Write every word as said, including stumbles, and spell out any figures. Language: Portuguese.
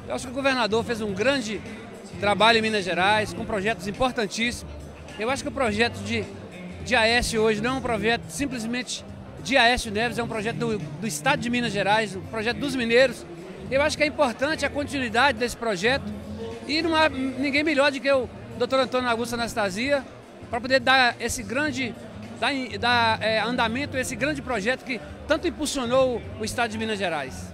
Eu acho que o governador fez um grande trabalho em Minas Gerais, com projetos importantíssimos. Eu acho que o projeto de, de Aécio hoje não é um projeto simplesmente de Aécio Neves, é um projeto do, do Estado de Minas Gerais, um projeto dos mineiros. Eu acho que é importante a continuidade desse projeto e não há ninguém melhor do que o doutor Antônio Augusto Anastasia para poder dar esse grande dar, dar, é, andamento a esse grande projeto que tanto impulsionou o Estado de Minas Gerais.